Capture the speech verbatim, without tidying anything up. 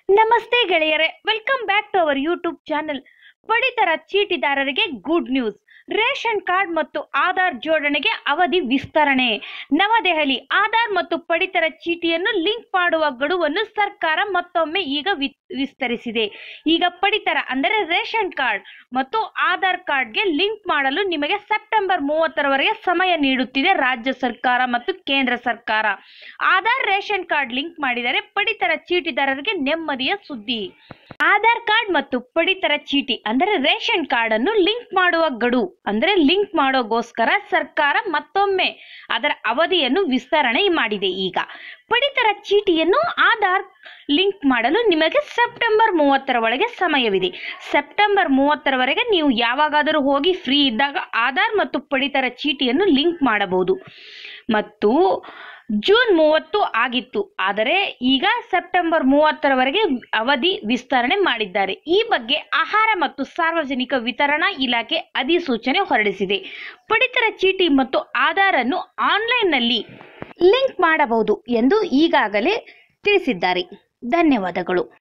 ನಮಸ್ತೆ ಗೆಳೆಯರೇ, welcome back to our YouTube channel. ಪಡಿತರ ಚೀಟಿದಾರರಿಗೆ ಗುಡ್ ನ್ಯೂಸ್. ರೇಷನ್ ಕಾರ್ಡ್ ಮತ್ತು ಆಧಾರ್ ಜೋಡಣೆಗೆ ಅವಧಿ ವಿಸ್ತರಣೆ. ನವದೆಹಲಿ. ಆಧಾರ್ ಮತ್ತು ಪಡಿತರ ಚೀಟಿಯನ್ನು ಲಿಂಕ್ ಮಾಡುವ ಗಡುವನ್ನು ಸರ್ಕಾರ ಮತ್ತೊಮ್ಮೆ ಈಗ ವಿಸ್ತರಿಸಿದೆ. ಈಗ ಪಡಿತರ ಅಂದರೆ ರೇಷನ್ ಕಾರ್ಡ್ ಮತ್ತು ಆಧಾರ್ ಕಾರ್ಡ್ಗೆ ಲಿಂಕ್ ಮಾಡಲು ನಿಮಗೆ ಸೆಪ್ಟೆಂಬರ್ ಮೂವತ್ತರವರೆಗೆ ಸಮಯ ನೀಡುತ್ತಿದೆ ರಾಜ್ಯ ಸರ್ಕಾರ ಮತ್ತು ಕೇಂದ್ರ ಸರ್ಕಾರ. ಆಧಾರ್ ರೇಷನ್ ಕಾರ್ಡ್ ಲಿಂಕ್ ಮಾಡಿದರೆ ಪಡಿತರ ಚೀಟಿದಾರರಿಗೆ ನೆಮ್ಮದಿಯ ಸುದ್ದಿ. ಆಧಾರ್ ಕಾರ್ಡ್ ಮತ್ತು ಪಡಿತರ ಚೀಟಿ ಅಂದರೆ ರೇಷನ್ ಕಾರ್ಡ್ ಅನ್ನು ಲಿಂಕ್ ಮಾಡುವ ಗಡು ಅಂದರೆ ಲಿಂಕ್ ಮಾಡೋಗೋಸ್ಕರ ಸರ್ಕಾರ ಮತ್ತೊಮ್ಮೆ ಅದರ ಅವಧಿಯನ್ನು ವಿಸ್ತರಣೆ ಮಾಡಿದೆ. ಈಗ ಪಡಿತರ ಚೀಟಿಯನ್ನು ಆಧಾರ್ ಲಿಂಕ್ ಮಾಡಲು ನಿಮಗೆ ಸೆಪ್ಟೆಂಬರ್ ಮೂವತ್ತರ ಒಳಗೆ ಸಮಯವಿದೆ. ಸೆಪ್ಟೆಂಬರ್ ಮೂವತ್ತರವರೆಗೆ ನೀವು ಯಾವಾಗಾದರೂ ಹೋಗಿ ಫ್ರೀ ಇದ್ದಾಗ ಆಧಾರ್ ಮತ್ತು ಪಡಿತರ ಚೀಟಿಯನ್ನು ಲಿಂಕ್ ಮಾಡಬಹುದು. ಮತ್ತು ಜೂನ್ ಮೂವತ್ತು ಆಗಿತ್ತು, ಆದರೆ ಈಗ ಸೆಪ್ಟೆಂಬರ್ ಮೂವತ್ತರವರೆಗೆ ಅವಧಿ ವಿಸ್ತರಣೆ ಮಾಡಿದ್ದಾರೆ. ಈ ಬಗ್ಗೆ ಆಹಾರ ಮತ್ತು ಸಾರ್ವಜನಿಕ ವಿತರಣಾ ಇಲಾಖೆ ಅಧಿಸೂಚನೆ ಹೊರಡಿಸಿದೆ. ಪಡಿತರ ಚೀಟಿ ಮತ್ತು ಆಧಾರ್ ಅನ್ನು ಆನ್ಲೈನ್ನಲ್ಲಿ ಲಿಂಕ್ ಮಾಡಬಹುದು ಎಂದು ಈಗಾಗಲೇ ತಿಳಿಸಿದ್ದಾರೆ. ಧನ್ಯವಾದಗಳು.